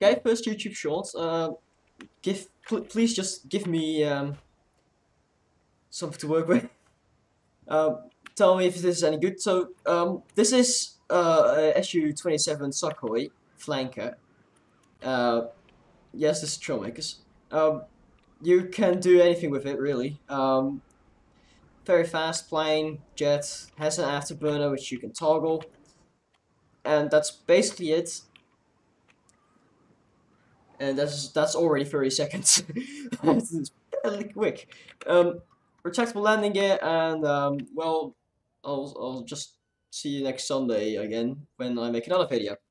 Okay, first YouTube shorts. Please just give me something to work with. Tell me if this is any good. So this is SU-27 Sukhoi flanker. Yes, this is Trailmakers. You can do anything with it really. Very fast plane, jet, has an afterburner which you can toggle, and that's basically it. And that's already 30 seconds. It's fairly quick. Retractable landing gear, and well, I'll just see you next Sunday again when I make another video.